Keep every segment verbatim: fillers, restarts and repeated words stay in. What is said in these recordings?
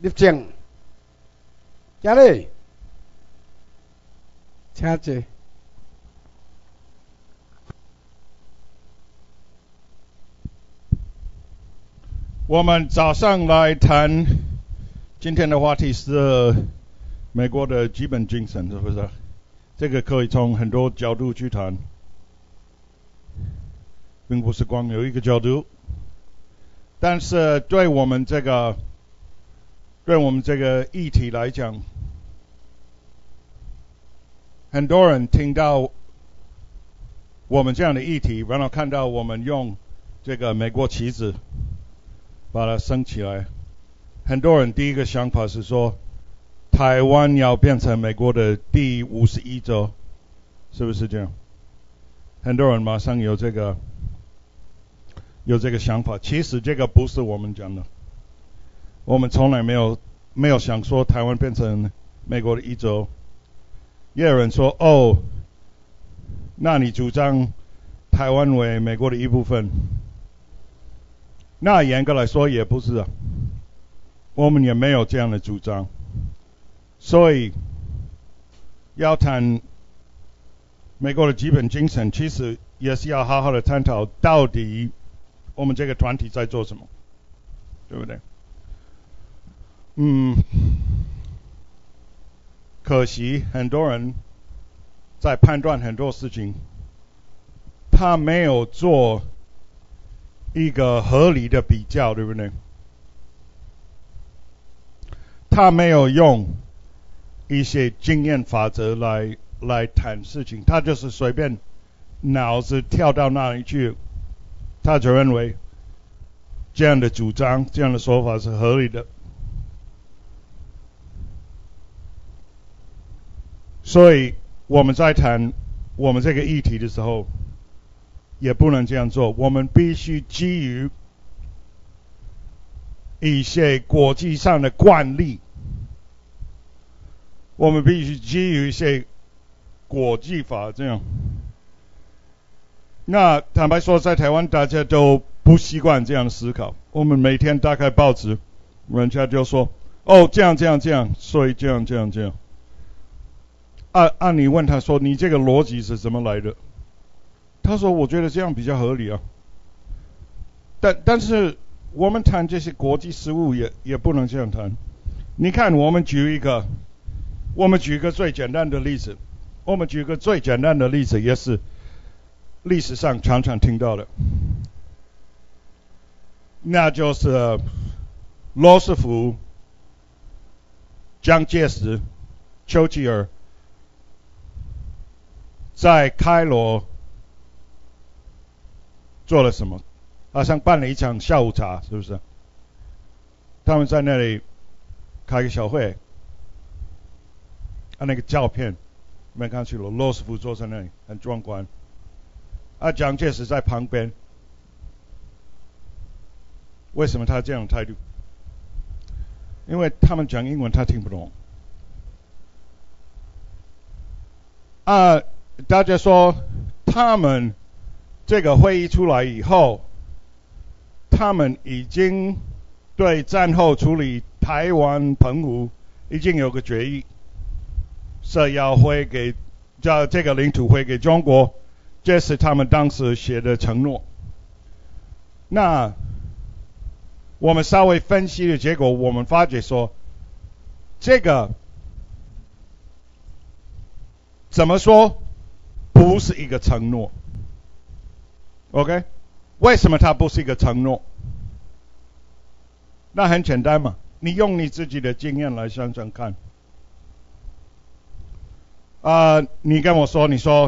立正，家里，请坐。 我们早上来谈今天的话题是美国的基本精神，是不是？这个可以从很多角度去谈，并不是光有一个角度。但是对我们这个对我们这个议题来讲，很多人听到我们这样的议题，然后看到我们用这个美国旗子把它升起来，很多人第一个想法是说，台湾要变成美国的第五十一州，是不是这样？很多人马上有这个有这个想法。其实这个不是我们讲的，我们从来没有没有想说台湾变成美国的一州。也有人说，哦，那你主张台湾为美国的一部分？那严格来说也不是啊，我们也没有这样的主张。所以要谈美国的基本精神，其实也是要好好的探讨到底我们这个团体在做什么，对不对？嗯，可惜很多人在判断很多事情，他没有做一个合理的比较，对不对？他没有用一些经验法则来来谈事情，他就是随便脑子跳到那里去，他就认为这样的主张、这样的说法是合理的。所以我们在谈我们这个议题的时候，也不能这样做。我们必须基于一些国际上的惯例，我们必须基于一些国际法，这样。那坦白说，在台湾大家都不习惯这样的思考。我们每天打开报纸，人家就说，哦，这样这样这样，所以这样这样这样。按、啊、按、啊、你问他说，你这个逻辑是怎么来的？他说，我觉得这样比较合理啊。但但是我们谈这些国际事务也也不能这样谈。你看，我们举一个，我们举一个最简单的例子，我们举一个最简单的例子，也是历史上常常听到的，那就是罗斯福、蒋介石、丘吉尔在开罗做了什么？好像办了一场下午茶，是不是？他们在那里开个小会，啊，那个照片没看去了，罗斯福坐在那里，很壮观。啊，蒋介石在旁边。为什么他这样的态度？因为他们讲英文，他听不懂。啊，大家说他们这个会议出来以后，他们已经对战后处理台湾澎湖已经有个决议，是要回给叫这个领土回给中国，这是他们当时写的承诺。那我们稍微分析的结果，我们发觉说，这个怎么说不是一个承诺 ？OK？ 为什么它不是一个承诺？那很简单嘛，你用你自己的经验来想想看。啊、呃，你跟我说，你说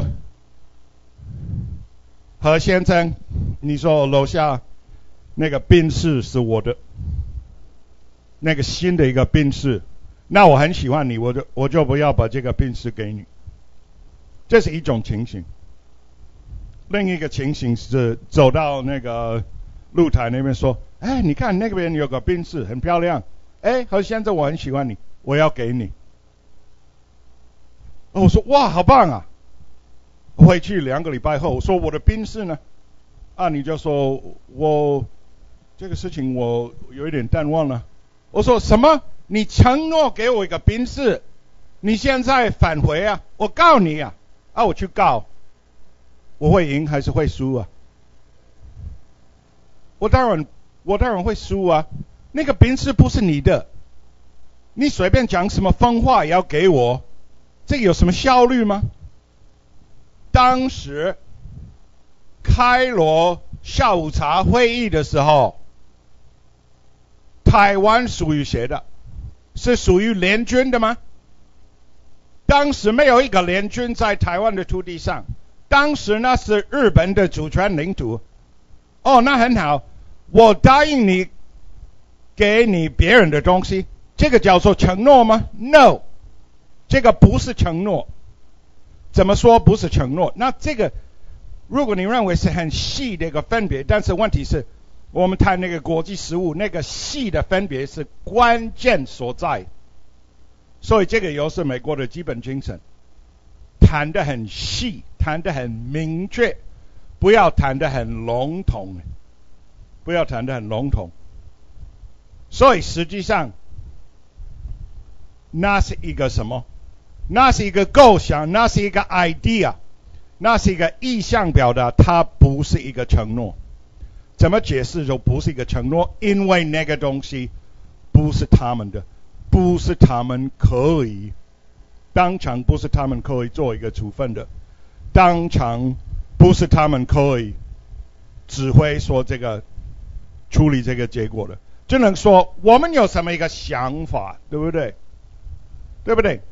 何先生，你说楼下那个宾士是我的，那个新的一个宾士，那我很喜欢你，我就我就不要把这个宾士给你。这是一种情形。另一个情形是走到那个露台那边说，哎，你看那边有个宾士很漂亮，哎，何先生我很喜欢你，我要给你。我说哇，好棒啊！回去两个礼拜后，我说我的宾士呢？啊，你就说我这个事情我有一点淡忘了。我说什么？ 你承诺给我一个宾士，你现在返回啊，我告你啊，啊我去告，我会赢还是会输啊？我当然我当然会输啊，那个宾士不是你的，你随便讲什么疯话也要给我，这个有什么效率吗？当时开罗下午茶会议的时候，台湾属于谁的？是属于联军的吗？当时没有一个联军在台湾的土地上，当时那是日本的主权领土。哦，那很好，我答应你给你别人的东西，这个叫做承诺吗？ No， 这个不是承诺。怎么说不是承诺？那这个如果你认为是很细的一个分别，但是问题是我们谈那个国际事务，那个细的分别是关键所在。所以这个又是美国的基本精神，谈得很细，谈得很明确，不要谈得很笼统，不要谈得很笼统。所以实际上那是一个什么？那是一个构想，那是一个 idea， 那是一个意向表达，它不是一个承诺。怎么解释就不是一个承诺？因为那个东西不是他们的，不是他们可以当场，不是他们可以做一个处分的，当场不是他们可以指挥说这个处理这个结果的，只能说我们有什么一个想法，对不对？对不对？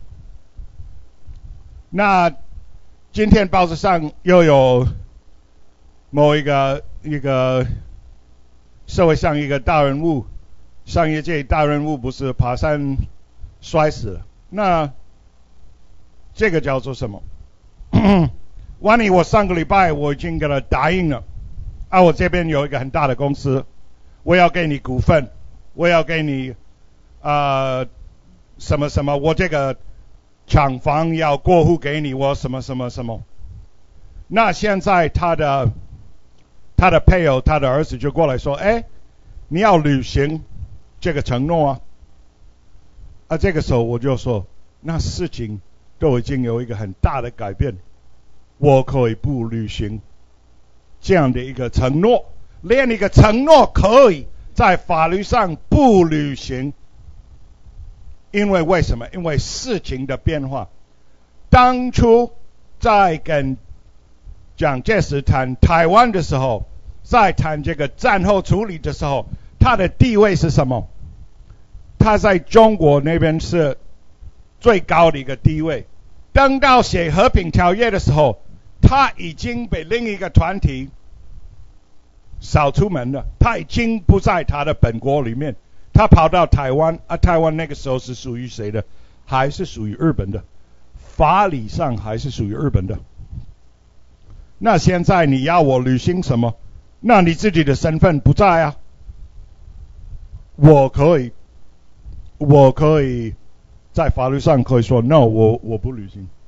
那今天报纸上又有某一个一个社会上一个大人物，商业界大人物不是爬山摔死了，那这个叫做什么？万一我上个礼拜我已经给他答应了，啊，我这边有一个很大的公司，我要给你股份，我要给你呃什么什么，我这个厂房要过户给你，我什么什么什么。那现在他的他的配偶，他的儿子就过来说，哎，你要履行这个承诺啊。啊，这个时候我就说，那事情都已经有一个很大的改变，我可以不履行这样的一个承诺，连一个承诺可以在法律上不履行。因为为什么？因为事情的变化。当初在跟蒋介石谈台湾的时候，在谈这个战后处理的时候，他的地位是什么？他在中国那边是最高的一个地位。等到写和平条约的时候，他已经被另一个团体扫出门了，他已经不在他的本国里面，他跑到台湾，啊，台湾那个时候是属于谁的？还是属于日本的，法理上还是属于日本的。那现在你要我履行什么？那你自己的身份不在啊。我可以，我可以在法律上可以说 no， 我我不履行。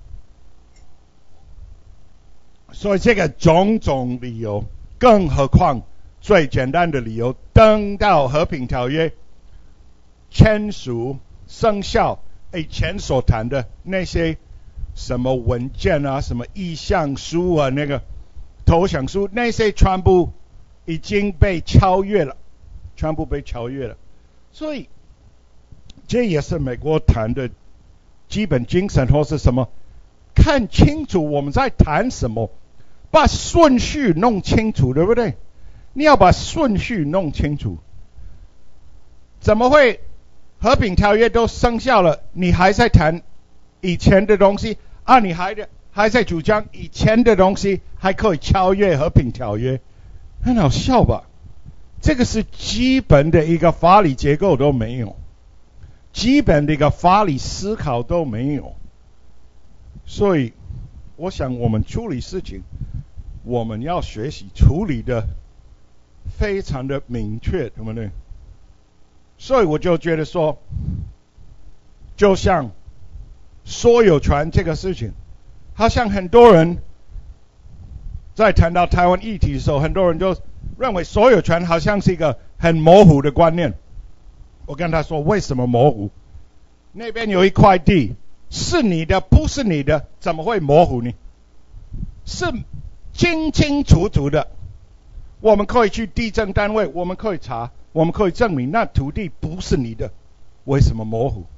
所以这个种种理由，更何况最简单的理由，等到和平条约签署生效，以前所谈的那些什么文件啊，什么意向书啊，那个投降书，那些全部已经被超越了，全部被超越了。所以这也是美国谈的基本精神，或是什么？看清楚我们在谈什么，把顺序弄清楚，对不对？你要把顺序弄清楚。怎么会和平条约都生效了，你还在谈以前的东西啊？你还还在主张以前的东西还可以超越和平条约，很好笑吧？这个是基本的一个法理结构都没有，基本的一个法理思考都没有。所以我想我们处理事情，我们要学习处理的非常的明确，对不对？所以我就觉得说，就像所有权这个事情，好像很多人在谈到台湾议题的时候，很多人就认为所有权好像是一个很模糊的观念。 我跟他说为什么模糊？那边有一块地是你的，不是你的，怎么会模糊呢？是清清楚楚的。我们可以去地政单位，我们可以查，我们可以证明那土地不是你的，为什么模糊？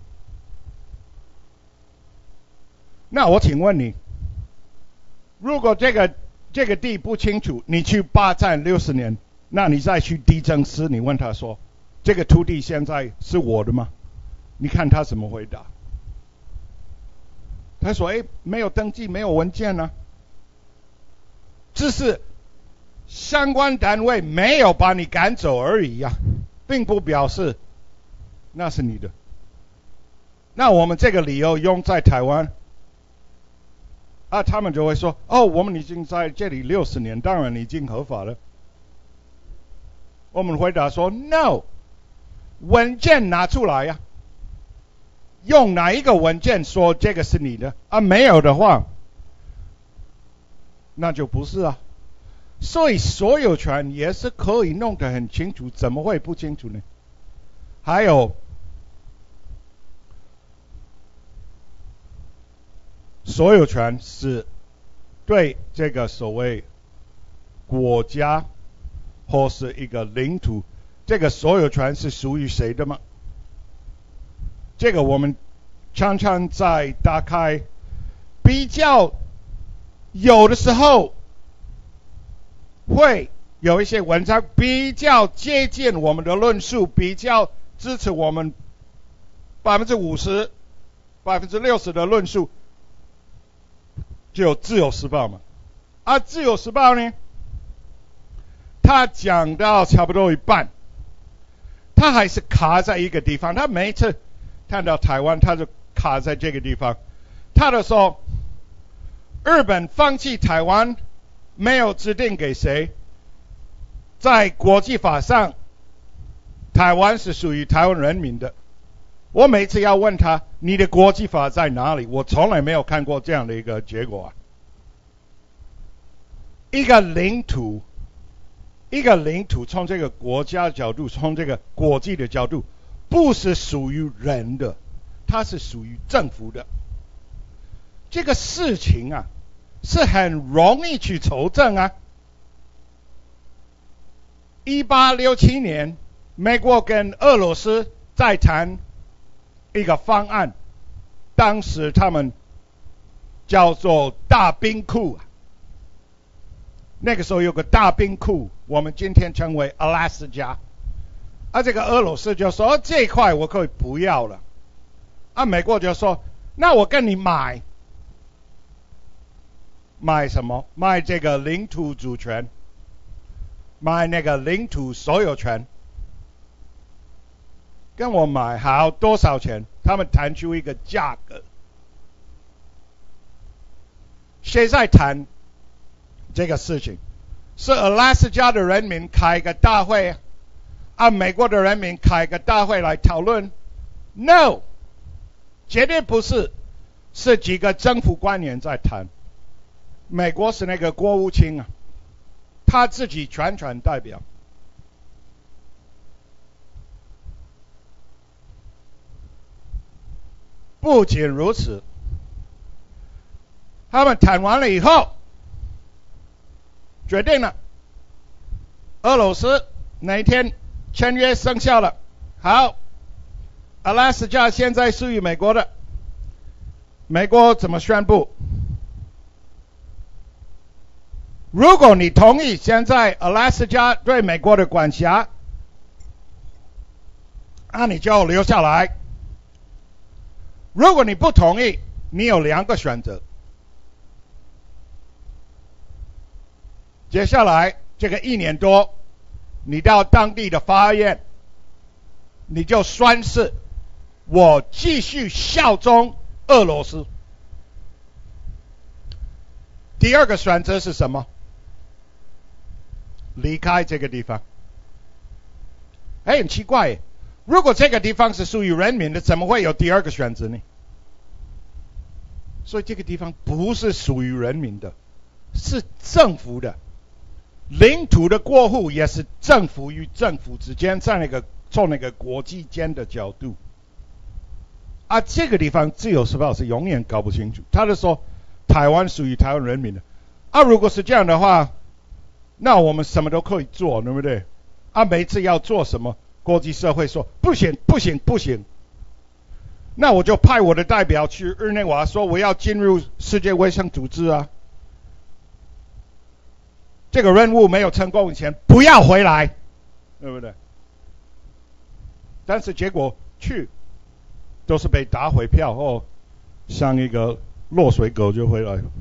那我请问你，如果这个这个地不清楚，你去霸占六十年，那你再去地政司，你问他说，这个土地现在是我的吗？你看他怎么回答？他说：“哎，没有登记，没有文件呢、啊，只是相关单位没有把你赶走而已呀、啊，并不表示那是你的。那我们这个理由用在台湾，啊，他们就会说：哦，我们已经在这里六十年，当然已经合法了。我们回答说 ：No， 文件拿出来呀、啊。”用哪一个文件说这个是你的啊？没有的话，那就不是啊。所以所有权也是可以弄得很清楚，怎么会不清楚呢？还有，所有权是对这个所谓国家或是一个领土，这个所有权是属于谁的吗？这个我们常常在打开比较，有的时候会有一些文章比较接近我们的论述，比较支持我们百分之五十、百分之六十的论述，就有自由时报嘛。而自由时报呢，他讲到差不多一半，他还是卡在一个地方，他每一次看到台湾，他就卡在这个地方。他就说，日本放弃台湾，没有指定给谁，在国际法上，台湾是属于台湾人民的。我每次要问他，你的国际法在哪里？我从来没有看过这样的一个结果啊。一个领土，一个领土从这个国家角度，从这个国际的角度，不是属于人的，它是属于政府的。这个事情啊，是很容易去求证啊。一八六七年，美国跟俄罗斯在谈一个方案，当时他们叫做大冰库。那个时候有个大冰库，我们今天称为阿拉斯加。啊，这个俄罗斯就说、哦、这一块我可以不要了。啊，美国就说那我跟你买，买什么？买这个领土主权，买那个领土所有权。跟我买好多少钱？他们谈出一个价格。谁在谈这个事情？是阿拉斯加的人民开个大会，啊，美国的人民开个大会来讨论 ？No， 绝对不是，是几个政府官员在谈。美国是那个国务卿啊，他自己全权代表。不仅如此，他们谈完了以后，决定了，俄罗斯哪一天签约生效了，好，阿拉斯加现在属于美国的，美国怎么宣布？如果你同意现在阿拉斯加对美国的管辖，那你就留下来。如果你不同意，你有两个选择。接下来这个一年多，你到当地的法院，你就宣誓，我继续效忠俄罗斯。第二个选择是什么？离开这个地方。哎，很奇怪耶，如果这个地方是属于人民的，怎么会有第二个选择呢？所以这个地方不是属于人民的，是政府的。领土的过户也是政府与政府之间在那个从那个国际间的角度，啊，这个地方自由时报是永远搞不清楚。他就说台湾属于台湾人民的，啊，如果是这样的话，那我们什么都可以做，对不对？啊，每次要做什么，国际社会说不行不行不行，那我就派我的代表去日内瓦说我要进入世界卫生组织啊。这个任务没有成功以前，不要回来，对不对？但是结果去，都是被打回票后，像一个落水狗就回来了。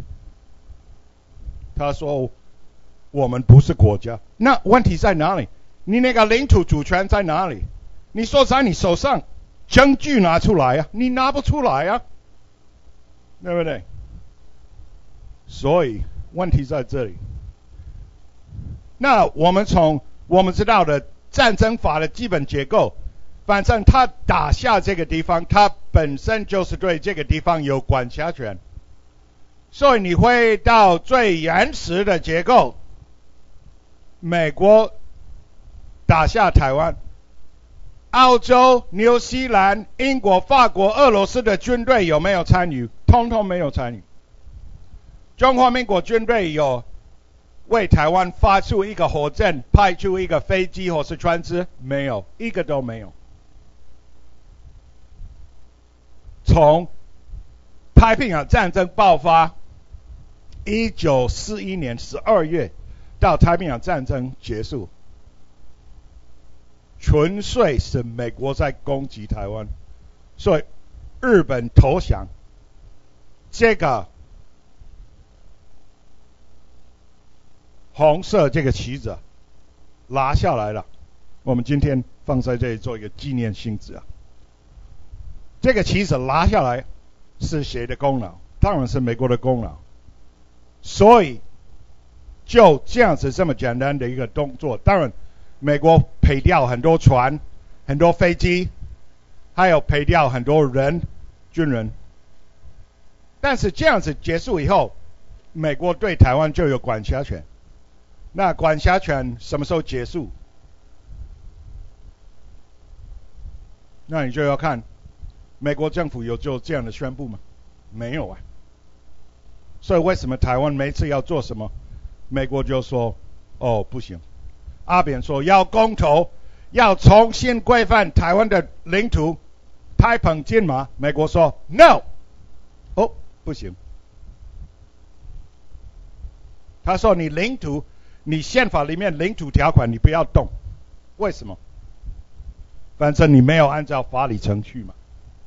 他说我们不是国家，那问题在哪里？你那个领土主权在哪里？你说在你手上，证据拿出来啊，你拿不出来啊，对不对？所以问题在这里。那我们从我们知道的战争法的基本结构，反正他打下这个地方，他本身就是对这个地方有管辖权。所以你会到最原始的结构，美国打下台湾，澳洲、纽西兰、英国、法国、俄罗斯的军队有没有参与？通通没有参与。中华民国军队有为台湾发出一个火箭，派出一个飞机或是船只？没有，一个都没有。从太平洋战争爆发，一九四一年十二月到太平洋战争结束，纯粹是美国在攻击台湾，所以日本投降，这个红色这个旗子拿下来了，我们今天放在这里做一个纪念性质啊。这个旗子拿下来是谁的功劳？当然是美国的功劳。所以就这样子这么简单的一个动作，当然美国赔掉很多船、很多飞机，还有赔掉很多人、军人。但是这样子结束以后，美国对台湾就有管辖权。那管辖权什么时候结束？那你就要看美国政府有就这样的宣布吗？没有啊。所以为什么台湾每次要做什么，美国就说哦不行。阿扁说要公投，要重新规范台湾的领土，拍捧金马，美国说 no， 哦不行。他说你领土，你宪法里面领土条款你不要动，为什么？反正你没有按照法理程序嘛。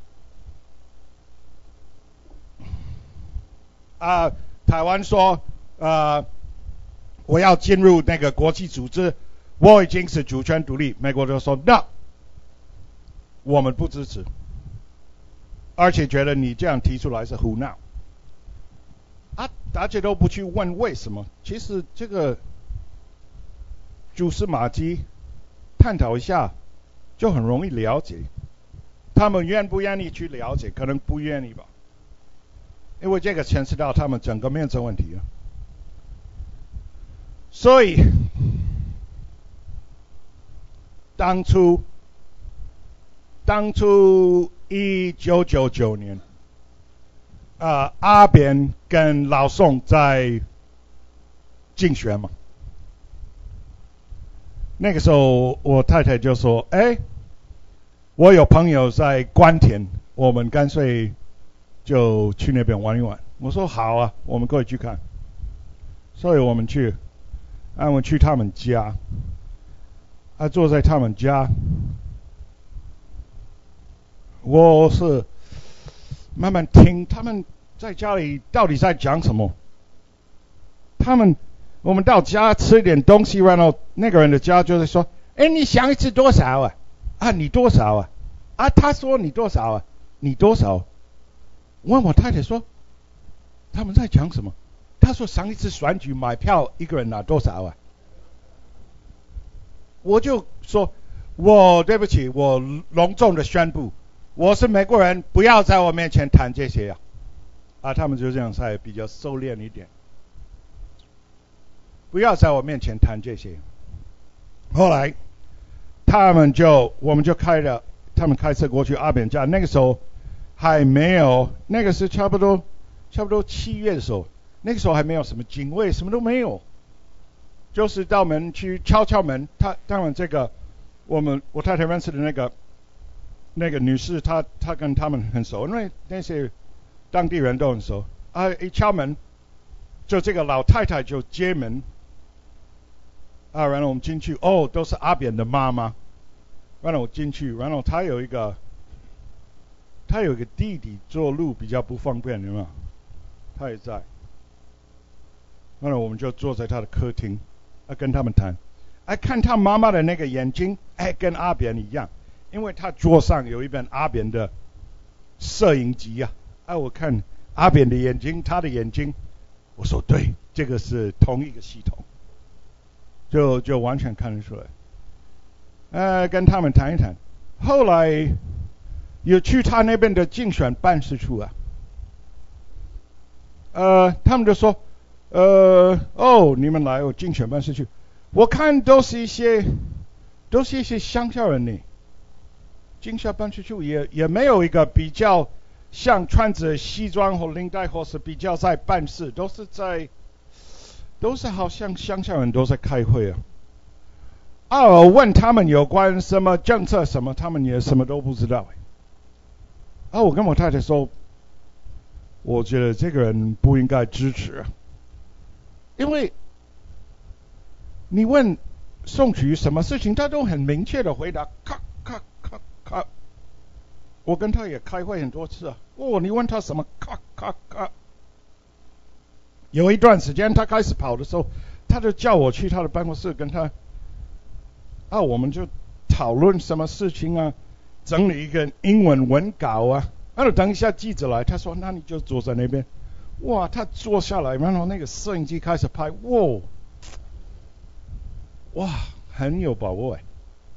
啊、呃，台湾说，呃，我要进入那个国际组织，我已经是主权独立。美国就说 no， 我们不支持，而且觉得你这样提出来是胡闹。啊，大家都不去问为什么，其实这个蛛丝马迹探讨一下就很容易了解。他们愿不愿意去了解？可能不愿意吧。因为这个牵涉到他们整个面子问题啊，所以当初当初一九九九年，啊、呃，阿扁跟老宋在竞选嘛，那个时候我太太就说：“哎，我有朋友在关田，我们干脆。”就去那边玩一玩。我说好啊，我们可以去看。所以我们去，啊，我们去他们家，啊，坐在他们家，我是慢慢听他们在家里到底在讲什么。他们，我们到家吃点东西，然后那个人的家就是说，哎，你想一次多少啊？啊，你多少啊？啊，他说你多少啊？你多少？问我太太说，他们在讲什么？他说上一次选举买票一个人拿多少啊？我就说，我对不起，我隆重的宣布，我是美国人，不要在我面前谈这些呀、啊。啊，他们就这样才比较收敛一点，不要在我面前谈这些。后来他们就我们就开了，他们开车过去阿扁家，那个时候还没有，那个是差不多差不多七月的时候，那个时候还没有什么警卫，什么都没有，就是到门去敲敲门。他当然这个我们我太太认识的那个那个女士，她她跟他们很熟，因为那些当地人都很熟啊。一敲门，就这个老太太就接门啊，然后我们进去，哦，都是阿扁的妈妈。然后我进去，然后他有一个，他有一个弟弟走路比较不方便，有没有？他也在。然后我们就坐在他的客厅，啊，跟他们谈，啊，看他妈妈的那个眼睛，哎，跟阿扁一样，因为他桌上有一本阿扁的摄影集啊，啊，我看阿扁的眼睛，他的眼睛，我说对，这个是同一个系统，就就完全看得出来。呃，跟他们谈一谈，后来有去他那边的竞选办事处啊，呃，他们就说，呃，哦，你们来我竞选办事处，我看都是一些，都是一些乡下人呢，竞选办事处也也没有一个比较像穿着西装或领带或是比较在办事，都是在，都是好像乡下人都在开会啊。啊，我问他们有关什么政策什么，他们也什么都不知道。啊，我跟我太太说，我觉得这个人不应该支持，因为你问宋楚瑜什么事情，他都很明确的回答，咔咔咔咔。我跟他也开会很多次啊，哦，你问他什么，咔咔咔。有一段时间他开始跑的时候，他就叫我去他的办公室跟他。啊，我们就讨论什么事情啊，整理一个英文文稿啊。然后等一下记者来，他说：“那你就坐在那边。”哇，他坐下来，然后那个摄影机开始拍，哇，哇，很有把握哎。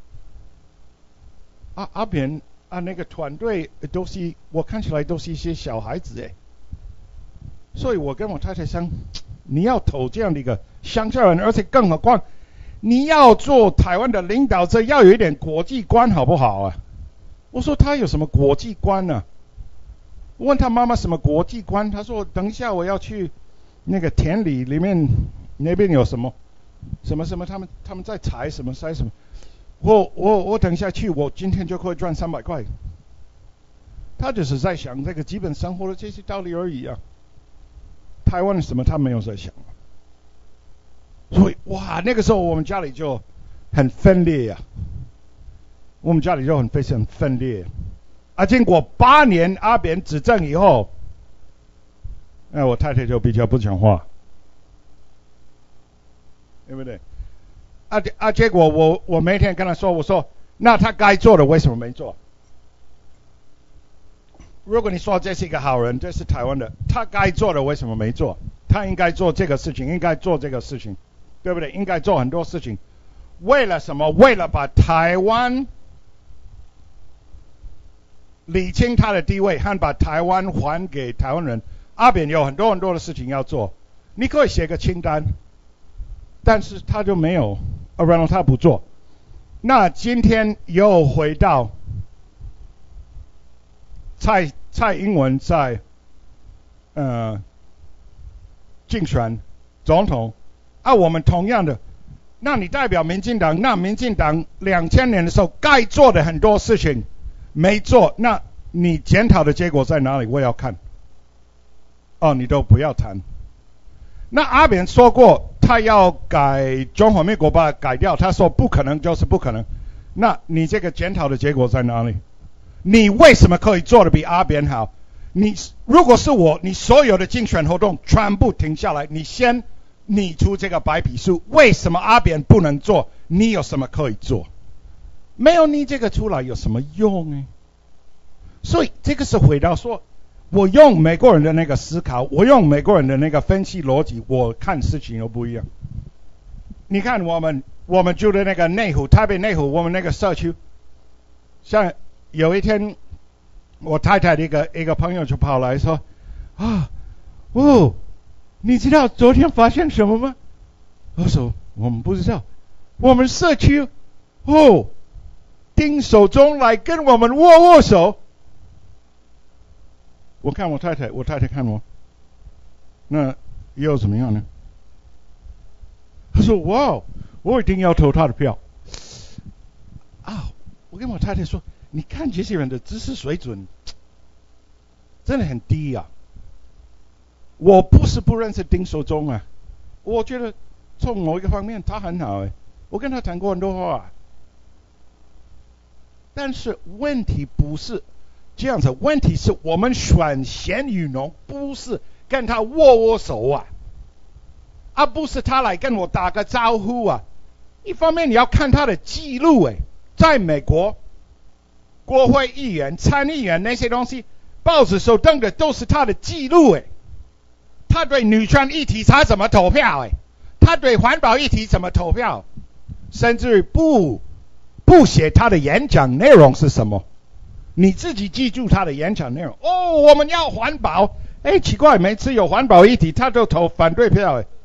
啊，阿扁啊，那个团队都是我看起来都是一些小孩子哎，所以我跟我太太想，你要投这样的一个乡下人，而且更何况。你要做台湾的领导者，要有一点国际观，好不好啊？我说他有什么国际观呢、啊？我问他妈妈什么国际观，他说等一下我要去那个田里里面那边有什么什么什么，他们他们在采什么采什么。我我我等一下去，我今天就可以赚三百块。他只是在想这个基本生活的这些道理而已啊。台湾什么他没有在想。所以哇，那个时候我们家里就很分裂呀、啊，我们家里就很非常分裂。啊，经过八年阿扁执政以后，哎，我太太就比较不讲话，对不对？啊啊，结果我我每天跟他说，我说那他该做的为什么没做？如果你说这是一个好人，这是台湾的，他该做的为什么没做？他应该做这个事情，应该做这个事情。对不对？应该做很多事情，为了什么？为了把台湾理清他的地位，和把台湾还给台湾人。阿扁有很多很多的事情要做，你可以写个清单，但是他就没有，然后他不做。那今天又回到蔡蔡英文在呃竞选总统。啊，我们同样的，那你代表民进党，那民进党两千年的时候该做的很多事情没做，那你检讨的结果在哪里？我要看。哦，你都不要谈。那阿扁说过，他要改中华民国把它改掉，他说不可能就是不可能。那你这个检讨的结果在哪里？你为什么可以做的比阿扁好？你如果是我，你所有的竞选活动全部停下来，你先。拟出这个白皮书，为什么阿扁不能做？你有什么可以做？没有你这个出来有什么用呢？所以这个是回到说，我用美国人的那个思考，我用美国人的那个分析逻辑，我看事情又不一样。你看我们我们住的那个内湖，台北内湖，我们那个社区，像有一天，我太太的一个一个朋友就跑来说，啊，哦。你知道昨天发现什么吗？我说我们不知道，我们社区哦丁守中来跟我们握握手。我看我太太，我太太看我，那又怎么样呢？他说：“哇，我一定要投他的票。”啊，我跟我太太说：“你看这些人的知识水准真的很低啊！我不是不认识丁守中啊，我觉得从某一个方面他很好哎，我跟他谈过很多话。但是问题不是这样子，问题是我们选贤与能，不是跟他握握手啊，而不是他来跟我打个招呼啊。一方面你要看他的记录哎，在美国，国会议员、参议员那些东西，报纸所登的都是他的记录哎。他对女权议题他怎么投票哎？他对环保议题怎么投票？甚至不不写他的演讲内容是什么？你自己记住他的演讲内容。哦，我们要环保。哎，奇怪，每次有环保议题，他都投反对票哎。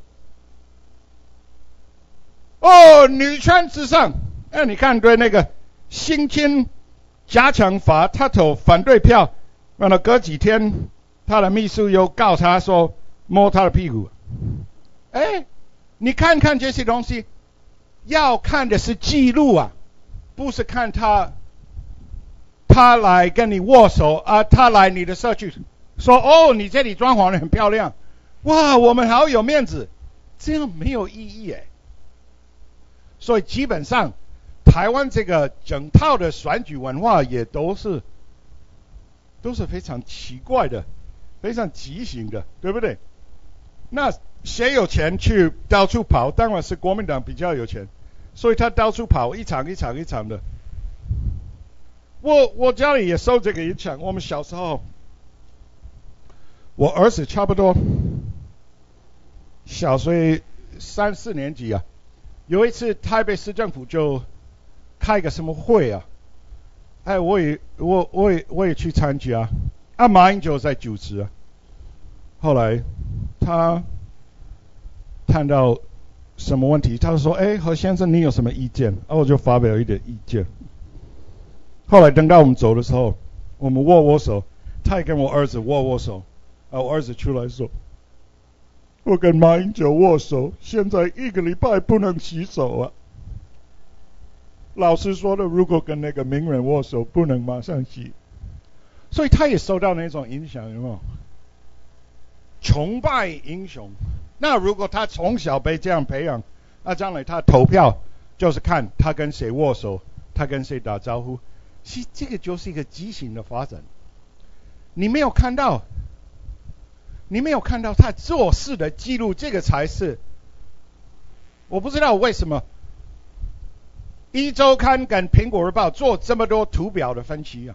哦，女权至上。哎，你看对那个性侵加强法，他投反对票。完了，隔几天，他的秘书又告他说摸他的屁股。哎，你看看这些东西，要看的是记录啊，不是看他。他来跟你握手啊，他来你的社区说哦，你这里装潢的很漂亮，哇，我们好有面子，这样没有意义哎。所以基本上，台湾这个整套的选举文化也都是都是非常奇怪的，非常畸形的，对不对？那谁有钱去到处跑？当然是国民党比较有钱，所以他到处跑，一场一场一场的。我我家里也受这个影响。我们小时候，我儿子差不多小学三四年级啊，有一次台北市政府就开个什么会啊，哎，我也我我也我也去参加，啊，马英九在主持啊。后来他谈到什么问题，他说：“哎，何先生，你有什么意见？”啊，我就发表一点意见。后来等到我们走的时候，我们握握手，他也跟我儿子握握手。啊，我儿子出来说：“我跟马英九握手，现在一个礼拜不能洗手啊。老师说的，如果跟那个名人握手，不能马上洗。”所以他也受到那种影响，有没有？崇拜英雄。那如果他从小被这样培养，那将来他投票就是看他跟谁握手，他跟谁打招呼。其实这个就是一个畸形的发展。你没有看到，你没有看到他做事的记录，这个才是。我不知道为什么一周刊跟苹果日报做这么多图表的分析啊。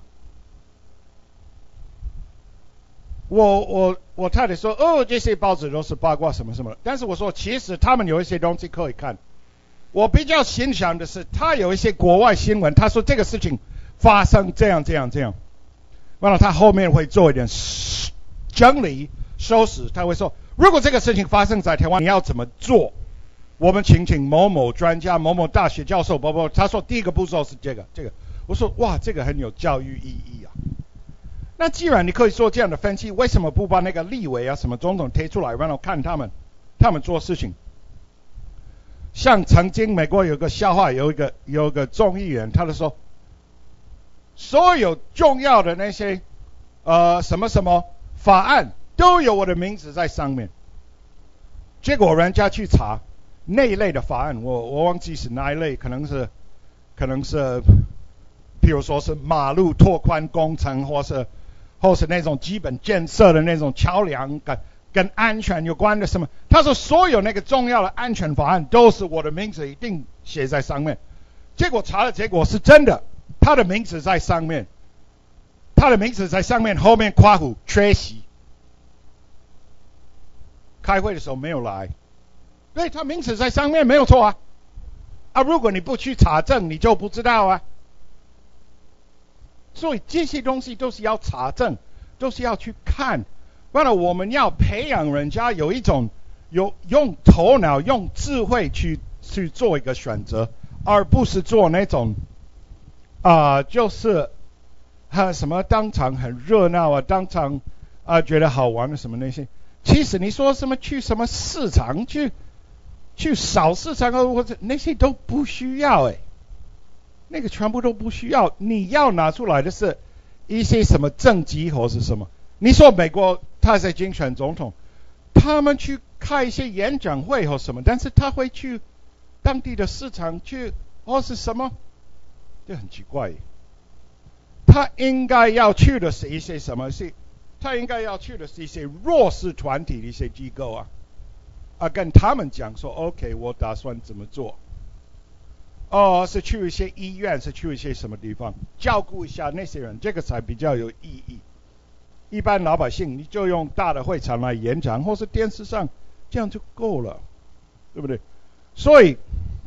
我我我太太说，哦，这些报纸都是八卦什么什么，但是我说其实他们有一些东西可以看。我比较欣赏的是，他有一些国外新闻，他说这个事情发生这样这样这样，完了他后面会做一点整理收拾，他会说，如果这个事情发生在台湾，你要怎么做？我们请请某某专家、某某大学教授，包包，他说第一个步骤是这个这个，我说哇，这个很有教育意义啊。那既然你可以做这样的分析，为什么不把那个立委啊、什么总统推出来，然后看他们他们做事情？像曾经美国有个笑话，有一个有一个众议员，他就说，所有重要的那些呃什么什么法案都有我的名字在上面。结果人家去查那一类的法案，我我忘记是哪一类，可能是可能是，譬如说是马路拓宽工程，或是或是那种基本建设的那种桥梁跟跟安全有关的什么。他说所有那个重要的安全法案都是我的名字一定写在上面。结果查的结果是真的，他的名字在上面，他的名字在上面，后面括弧缺席，开会的时候没有来。对，他名字在上面没有错啊。啊，如果你不去查证，你就不知道啊。所以这些东西都是要查证，都是要去看。完了，我们要培养人家有一种有用头脑、用智慧去去做一个选择，而不是做那种啊、呃，就是还什么当场很热闹啊，当场啊、呃、觉得好玩的什么那些。其实你说什么去什么市场去去扫市场啊，或者那些都不需要哎，那个全部都不需要。你要拿出来的是一些什么政绩或是什么。你说美国他在竞选总统，他们去开一些演讲会或什么，但是他会去当地的市场去或是什么，这很奇怪。他应该要去的是一些什么？是他应该要去的是一些弱势团体的一些机构啊，啊，跟他们讲说 ，OK， 我打算怎么做。哦，是去一些医院，是去一些什么地方，照顾一下那些人，这个才比较有意义。一般老百姓，你就用大的会场来演讲，或是电视上，这样就够了，对不对？所以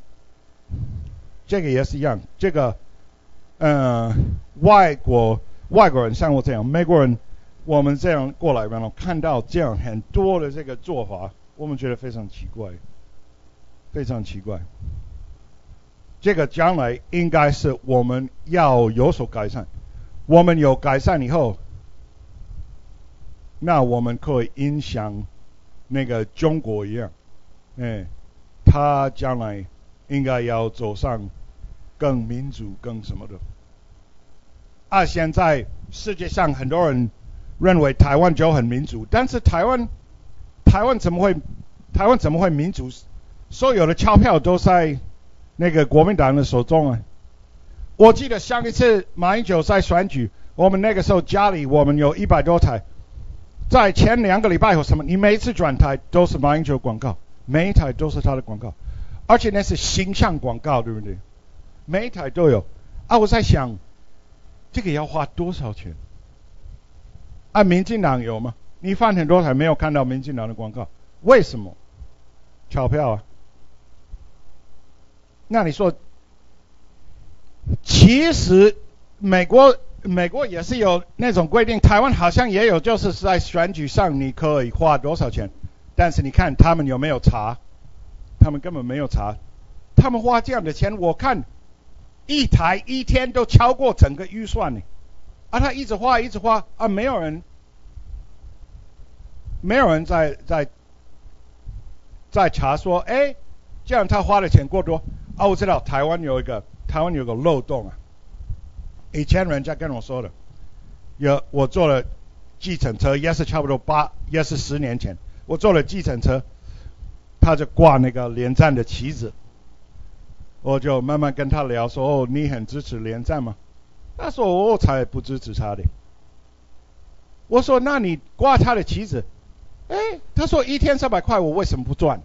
这个也是一样，这个呃，外国外国人像我这样，美国人，我们这样过来，然后看到这样很多的这个做法，我们觉得非常奇怪，非常奇怪。这个将来应该是我们要有所改善，我们有改善以后，那我们可以影响那个中国一样，哎，他将来应该要走上更民主、更什么的。啊，现在世界上很多人认为台湾就很民主，但是台湾台湾怎么会台湾怎么会民主？所有的钞票都在那个国民党的手中啊！我记得上一次马英九在选举，我们那个时候家里我们有一百多台，在前两个礼拜有什么？你每一次转台都是马英九广告，每一台都是他的广告，而且那是形象广告，对不对？每一台都有啊！我在想，这个要花多少钱？啊，民进党有吗？你放很多台没有看到民进党的广告，为什么？钞票啊！那你说，其实美国美国也是有那种规定，台湾好像也有，就是在选举上你可以花多少钱，但是你看他们有没有查？他们根本没有查，他们花这样的钱，我看一台一天都超过整个预算呢，啊，他一直花一直花啊，没有人没有人在在在查说，哎，这样他花的钱过多。啊，我知道台湾有一个台湾有个漏洞啊，以前人家跟我说的，有我坐了计程车，也是差不多八，也是十年前，我坐了计程车，他就挂那个连战的旗子，我就慢慢跟他聊说，哦，你很支持连战吗？他说我才不支持他的。我说那你挂他的旗子，哎，他说一天三百块，我为什么不赚？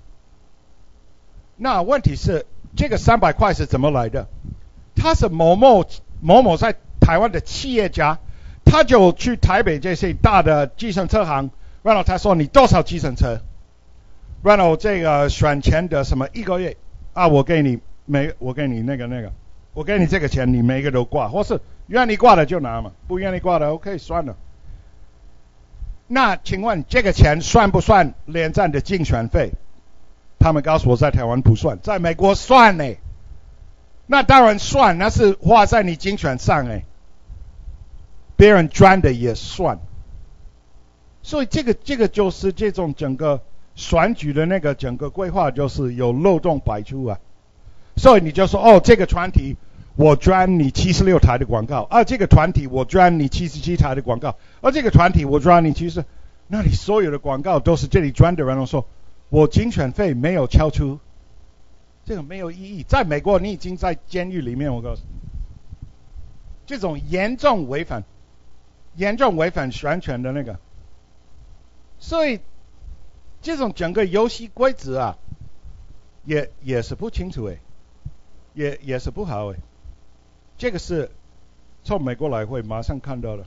那问题是这个三百块是怎么来的？他是某某某某在台湾的企业家，他就去台北这些大的计程车行，然后他说你多少计程车？然后这个选钱的什么一个月啊，我给你每我给你那个那个，我给你这个钱，你每一个都挂，或是愿意挂的就拿嘛，不愿意挂的 OK 算了。那请问这个钱算不算连战的竞选费？他们告诉我在台湾不算，在美国算呢。那当然算，那是花在你竞选上哎，别人赚的也算。所以这个这个就是这种整个选举的那个整个规划就是有漏洞百出啊。所以你就说哦，这个团体我赚你七十六台的广告，啊，这个团体我赚你七十七台的广告，而这个团体我赚你其实，那你所有的广告都是这里赚的，然后说我竞选费没有超出，这个没有意义。在美国，你已经在监狱里面，我告诉你，这种严重违反、严重违反选权的那个，所以这种整个游戏规则啊，也也是不清楚诶，也也是不好诶。这个是从美国来会马上看到的。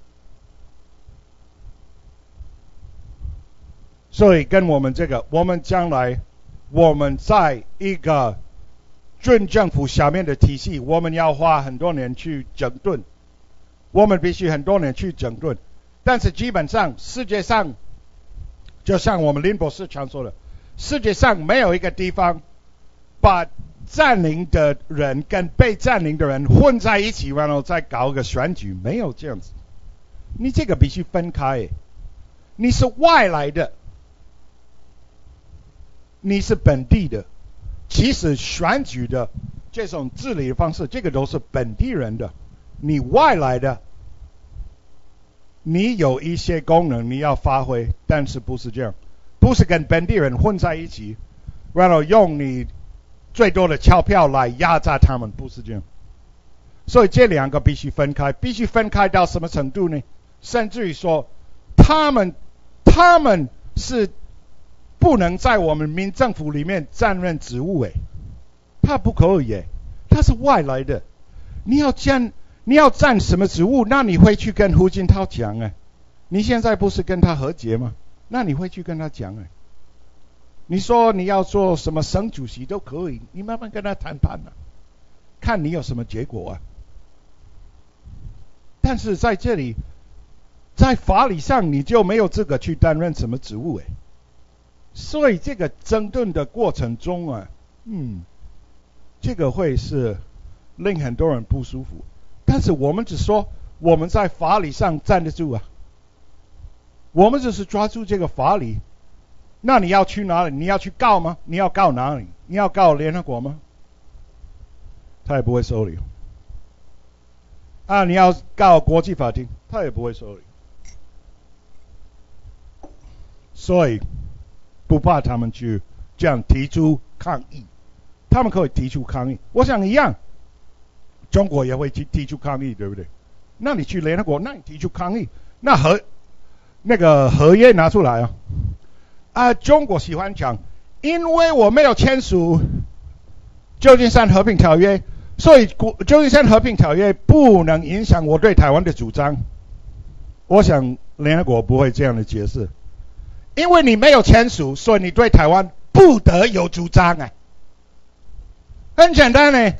所以跟我们这个，我们将来我们在一个军政府下面的体系，我们要花很多年去整顿，我们必须很多年去整顿。但是基本上世界上，就像我们林博士常说的，世界上没有一个地方把占领的人跟被占领的人混在一起，然后再搞个选举，没有这样子。你这个必须分开。你是外来的，你是本地的。其实选举的这种治理的方式，这个都是本地人的。你外来的，你有一些功能你要发挥，但是不是这样，不是跟本地人混在一起，然后用你最多的钞票来压榨他们，不是这样。所以这两个必须分开，必须分开到什么程度呢？甚至于说，他们他们是不能在我们民政府里面担任职务诶，他不可以诶，他是外来的。你要占你要占什么职务？那你会去跟胡锦涛讲诶，你现在不是跟他和解吗？那你会去跟他讲诶。你说你要做什么省主席都可以，你慢慢跟他谈判啊，看你有什么结果啊。但是在这里，在法理上你就没有资格去担任什么职务诶。所以这个争论的过程中啊，嗯，这个会是令很多人不舒服。但是我们只说我们在法理上站得住啊，我们只是抓住这个法理。那你要去哪里？你要去告吗？你要告哪里？你要告联合国吗？他也不会收你。啊，你要告国际法庭，他也不会收你。所以不怕他们去这样提出抗议，他们可以提出抗议。我想一样，中国也会提提出抗议，对不对？那你去联合国，那你提出抗议，那合那个合约拿出来啊。啊，中国喜欢讲，因为我没有签署旧金山和平条约，所以旧金山和平条约不能影响我对台湾的主张。我想联合国不会这样的解释，因为你没有签署，所以你对台湾不得有主张啊，很简单呢，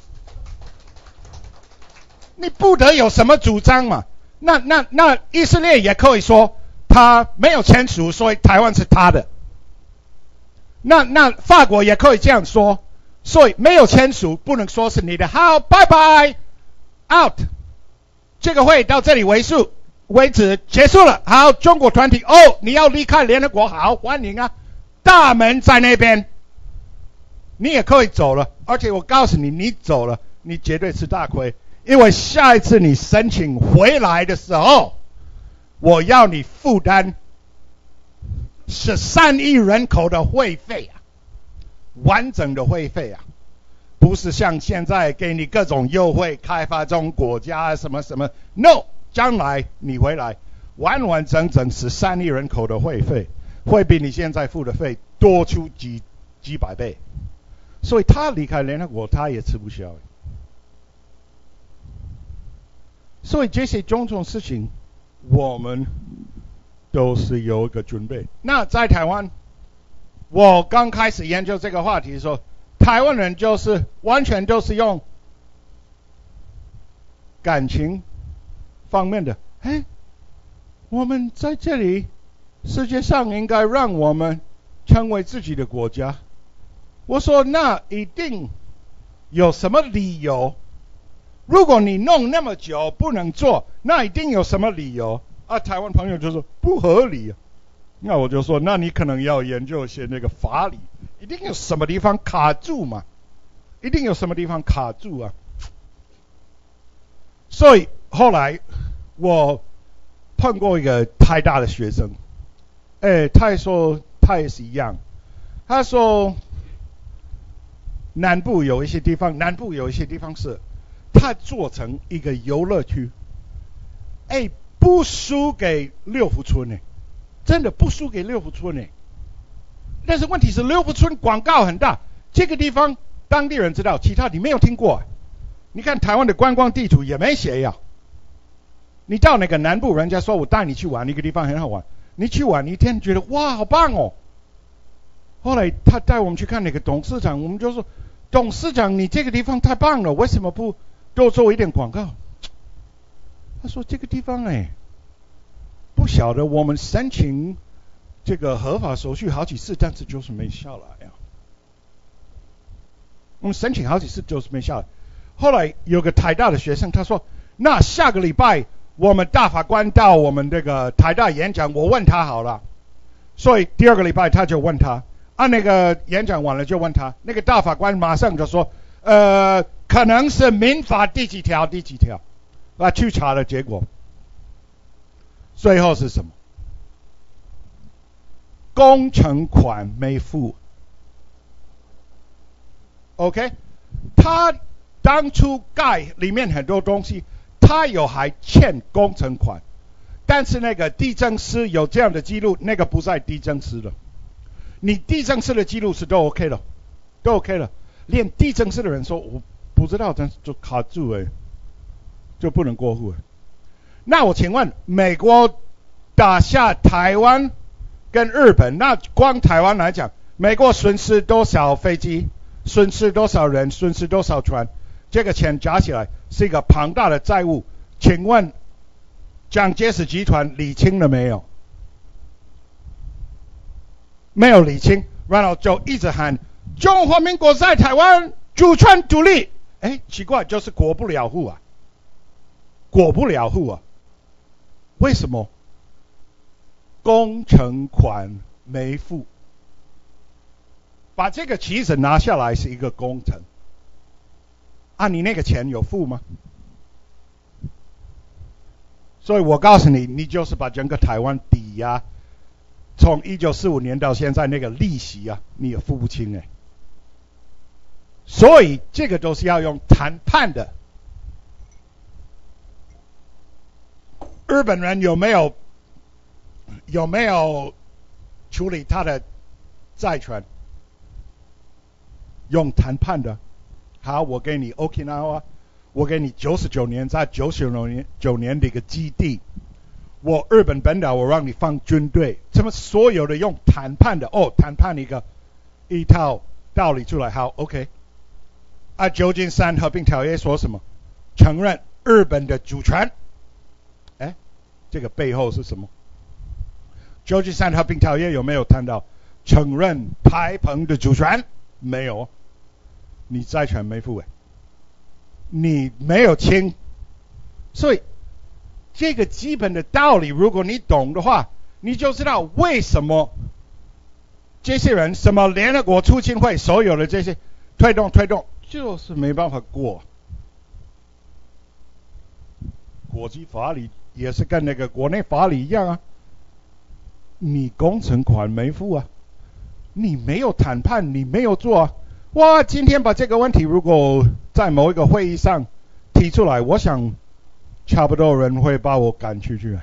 你不得有什么主张嘛？那那那以色列也可以说，他没有签署，所以台湾是他的。那那法国也可以这样说，所以没有签署不能说是你的。好，拜拜 ，out。这个会到这里为数为止，结束了。好，中国团体哦，你要离开联合国，好，欢迎啊，大门在那边，你也可以走了。而且我告诉你，你走了，你绝对吃大亏，因为下一次你申请回来的时候，我要你负担十三亿人口的会费啊，完整的会费啊，不是像现在给你各种优惠，开发中国家什么什么 ，no， 将来你回来完完整整十三亿人口的会费，会比你现在付的费多出几几百倍，所以他离开联合国，他也吃不消。所以这些种种事情，我们都是有一个准备。那在台湾，我刚开始研究这个话题的时候，台湾人就是完全都是用感情方面的。哎，我们在这里，世界上应该让我们成为自己的国家。我说那一定有什么理由？如果你弄那么久不能做，那一定有什么理由啊？台湾朋友就说不合理啊。那我就说，那你可能要研究一些那个法理，一定有什么地方卡住嘛，一定有什么地方卡住啊。所以后来我碰过一个台大的学生，哎，他说他也是一样，他说南部有一些地方，南部有一些地方是他做成一个游乐区，哎，不输给六福村呢，真的不输给六福村呢。但是问题是六福村广告很大，这个地方当地人知道，其他你没有听过。你看台湾的观光地图也没写呀。你到那个南部，人家说我带你去玩，那个地方很好玩，你去玩一天觉得哇好棒哦。后来他带我们去看那个董事长，我们就说董事长你这个地方太棒了，为什么不多做一点广告？他说这个地方哎，不晓得我们申请这个合法手续好几次，但是就是没下来啊。 我们申请好几次就是没下来。后来有个台大的学生他说，那下个礼拜我们大法官到我们这个台大演讲，我问他好了。所以第二个礼拜他就问他，啊那个演讲完了就问他，那个大法官马上就说，呃可能是民法第几条第几条，啊去查的结果，最后是什么？工程款没付。OK， 他当初盖里面很多东西，他有还欠工程款，但是那个地政司有这样的记录，那个不在地政司了。你地政司的记录是都 OK 了，都 OK 了。连地政司的人说我不知道，但是就卡住哎，就不能过户哎。那我请问，美国打下台湾跟日本，那光台湾来讲，美国损失多少飞机？损失多少人？损失多少船？这个钱加起来是一个庞大的债务。请问蒋介石集团理清了没有？没有理清，然后就一直喊中华民国在台湾主权独立。哎，奇怪，就是过不了户啊，过不了户啊。为什么？工程款没付。把这个旗子拿下来是一个工程，啊，你那个钱有付吗？所以我告诉你，你就是把整个台湾抵押，从一九四五年到现在那个利息啊，你也付不清哎。所以这个都是要用谈判的。日本人有没有有没有处理他的债权？用谈判的。好，我给你 Okinawa， 我给你九十九年，在九十九年的一个基地，我日本本岛我让你放军队，这么所有的用谈判的，哦，谈判一个一套道理出来，好 OK。啊，旧金山和平条约说什么？承认日本的主权。哎，这个背后是什么？旧金山和平条约有没有谈到承认台澎的主权？没有。你债权没付哎，你没有清，所以这个基本的道理，如果你懂的话，你就知道为什么这些人，什么联合国促进会，所有的这些推动推动，就是没办法过。国际法理也是跟那个国内法理一样啊，你工程款没付啊，你没有谈判，你没有做啊。哇，今天把这个问题如果在某一个会议上提出来，我想差不多人会把我赶出去。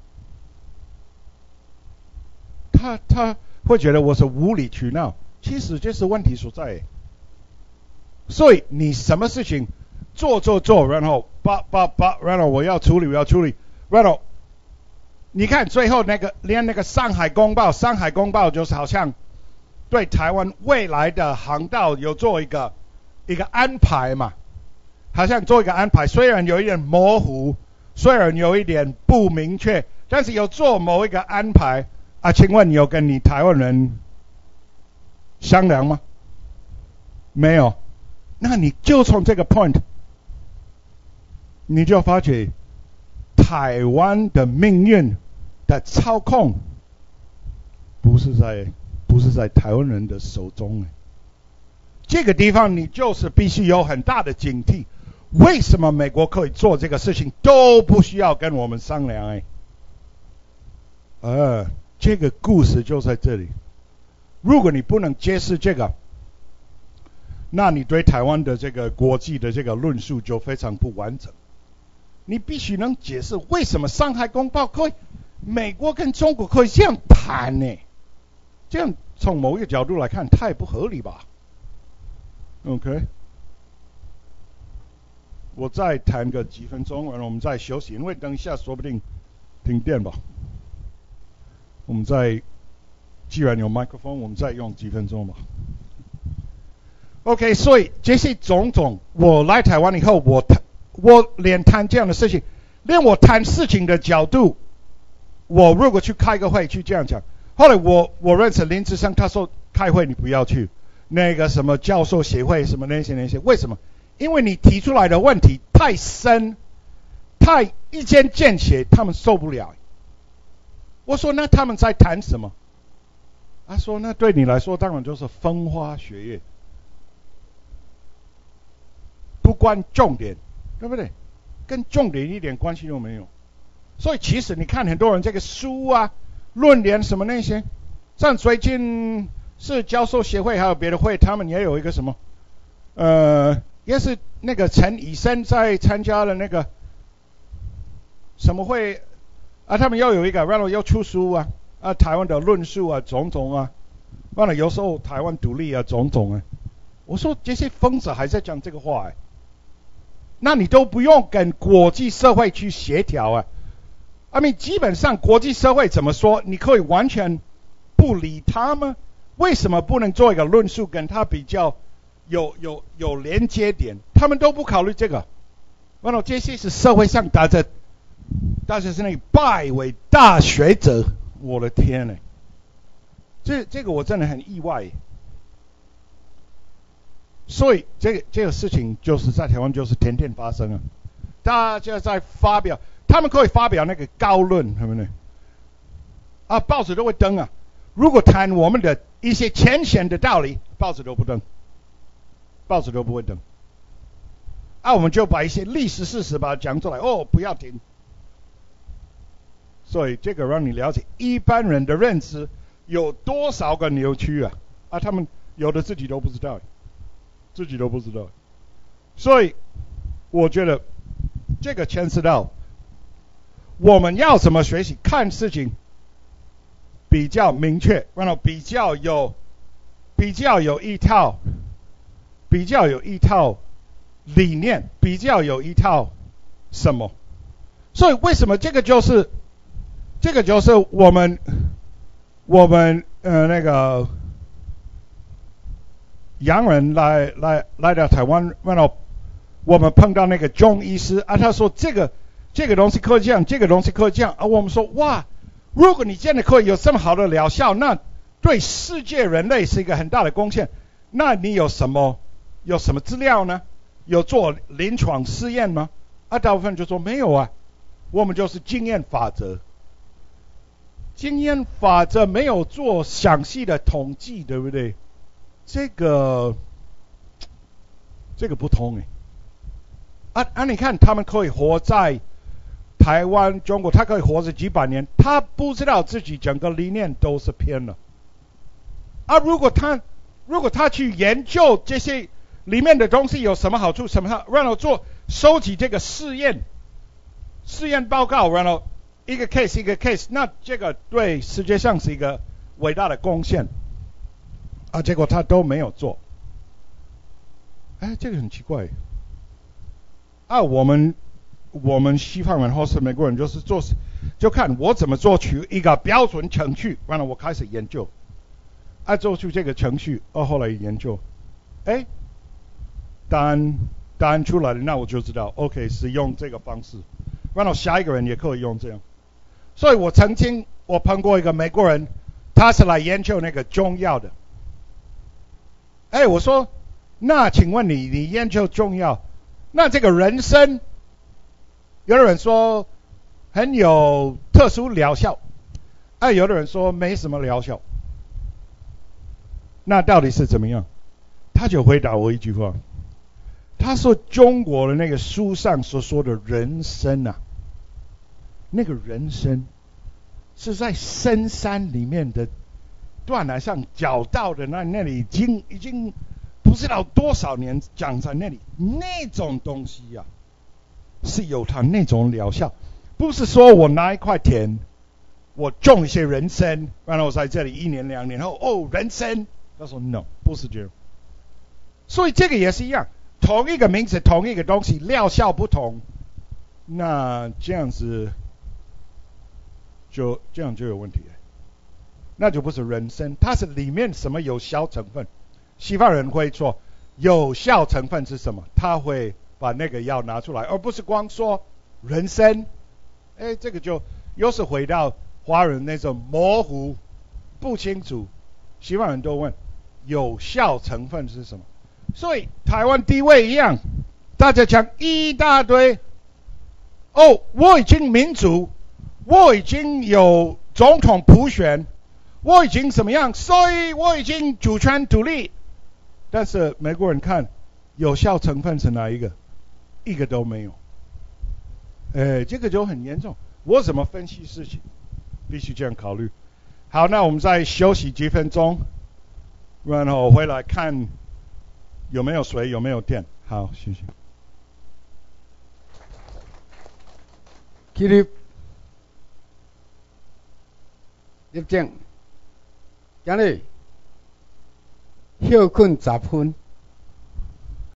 他他会觉得我是无理取闹，其实这是问题所在。所以你什么事情做做做，然后把把把，然后我要处理我要处理，然后你看最后那个连那个上海公报，上海公报就是好像对台湾未来的航道有做一个一个安排嘛，好像做一个安排，虽然有一点模糊，虽然有一点不明确，但是有做某一个安排啊。请问你有跟你台湾人商量吗？没有。那你就从这个 point， 你就发觉台湾的命运的操控不是在不是在台湾人的手中。这个地方你就是必须有很大的警惕。为什么美国可以做这个事情都不需要跟我们商量？哎，呃，这个故事就在这里。如果你不能揭示这个，那你对台湾的这个国际的这个论述就非常不完整。你必须能解释为什么上海公报可以，美国跟中国可以这样谈呢？这样从某一个角度来看，太不合理吧 ？OK， 我再谈个几分钟，然后我们再休息，因为等一下说不定停电吧。我们再，既然有麦克风，我们再用几分钟吧。OK， 所以这些种种，我来台湾以后，我谈，我连谈这样的事情，连我谈事情的角度，我如果去开个会去这样讲，后来我我认识林志生，他说开会你不要去， 那个什么教授协会什么那些那些，为什么？因为你提出来的问题太深，太一针见血，他们受不了。我说那他们在谈什么？他说那对你来说当然就是风花雪月，不关重点，对不对？跟重点一点关系都没有。所以其实你看很多人这个书啊、论点什么那些，像最近是教授协会还有别的会，他们也有一个什么，呃，也是那个陈以森在参加了那个什么会啊，他们又有一个，然后又出书啊，啊，台湾的论述啊，种种啊，完了有时候台湾独立啊，种种啊，我说这些疯子还在讲这个话哎，那你都不用跟国际社会去协调啊。I mean， 基本上国际社会怎么说，你可以完全不理他吗？为什么不能做一个论述，跟他比较有有有连接点？他们都不考虑这个。完了，这些是社会上大家，大家是那个拜为大学者，我的天呢！这这个我真的很意外。所以这个这个事情就是在台湾就是天天发生啊，大家在发表。他们可以发表那个高论，对不对？啊，报纸都会登啊。如果谈我们的一些浅显的道理，报纸都不登，报纸都不会登。啊，我们就把一些历史事实把它讲出来，哦，不要停。所以这个让你了解一般人的认知有多少个扭曲啊！啊，他们有的自己都不知道，自己都不知道。所以我觉得这个牵涉到。我们要怎么学习看事情比较明确，然后比较有比较有一套比较有一套理念，比较有一套什么？所以为什么这个就是这个就是我们我们呃那个洋人来来来到台湾，然后我们碰到那个中医师啊，他说这个。这个东西可以这样，这个东西可以这样，而、啊、我们说哇，如果你真的可以有这么好的疗效，那对世界人类是一个很大的贡献。那你有什么有什么资料呢？有做临床试验吗？啊，大部分就说没有啊，我们就是经验法则。经验法则没有做详细的统计，对不对？这个这个不通哎。啊啊，你看他们可以活在。台湾、中国，他可以活着几百年，他不知道自己整个理念都是偏了。啊，如果他如果他去研究这些里面的东西有什么好处，什么好，然后做收集这个试验试验报告，然后一个 case 一个 case， 那这个对世界上是一个伟大的贡献。啊，结果他都没有做。哎，这个很奇怪。啊，我们。我们西方人或是美国人就是做，就看我怎么做出一个标准程序，然后我开始研究，啊，做出这个程序，哦，后来研究，哎，答案答案出来了，那我就知道 ，OK， 是用这个方式，然后下一个人也可以用这样。所以我曾经我碰过一个美国人，他是来研究那个中药的，哎，我说，那请问你你研究中药，那这个人参。有的人说很有特殊疗效，啊，有的人说没什么疗效。那到底是怎么样？他就回答我一句话，他说中国的那个书上所说的人参啊，那个人参是在深山里面的断崖上找到的，那那里已经已经不知道多少年长在那里，那种东西呀、啊。是有它那种疗效，不是说我拿一块田，我种一些人参，然后在这里一年两年后，哦，人参，他说 no， 不是这样。所以这个也是一样，同一个名字，同一个东西，疗效不同，那这样子就这样就有问题了，那就不是人参，它是里面什么有效成分？西方人会说有效成分是什么？他会。把那个药拿出来，而不是光说人参，哎，这个就又是回到华人那种模糊不清楚，西方人都问有效成分是什么？所以台湾地位一样，大家讲一大堆。哦，我已经民主，我已经有总统普选，我已经怎么样？所以我已经主权独立。但是美国人看有效成分是哪一个？一个都没有。哎，这个就很严重。我怎么分析事情？必须这样考虑。好，那我们再休息几分钟，然后回来看有没有水，有没有电。好，谢谢。 起立，立正，今日休困十分。